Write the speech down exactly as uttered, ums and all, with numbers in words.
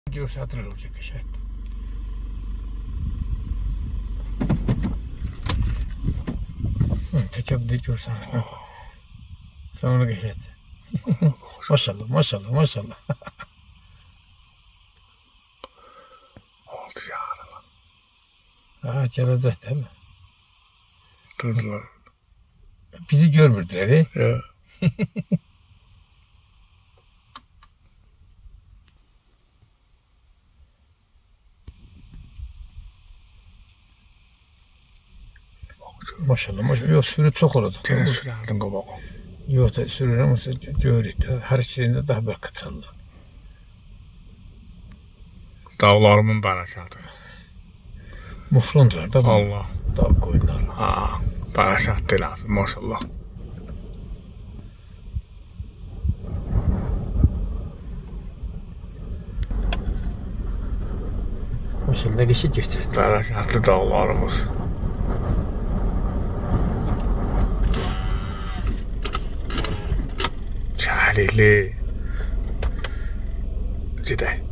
Satır olacak aşağıda. Tekrar de görsen. Sonra geçet. Maşallah, maşallah, maşallah. Oldu ya. Ha, cerazet değil mi? Durdular. Bizi görmürdüler he? Ya. Maşallah, maşallah. Yok, sürü çok oldu. Gene sürerdin kabak. Yok da sürü ama görüyoruz. Her şeyinde daha berkat sallı. Dağlarımın berekatı. Muflundular da bu. Allah. Dağ koyunlar. Ha, berekat diler maşallah. Maşallah geçit geçti. Berekatlı dağlarımız. Şəhərlikli. Gedək.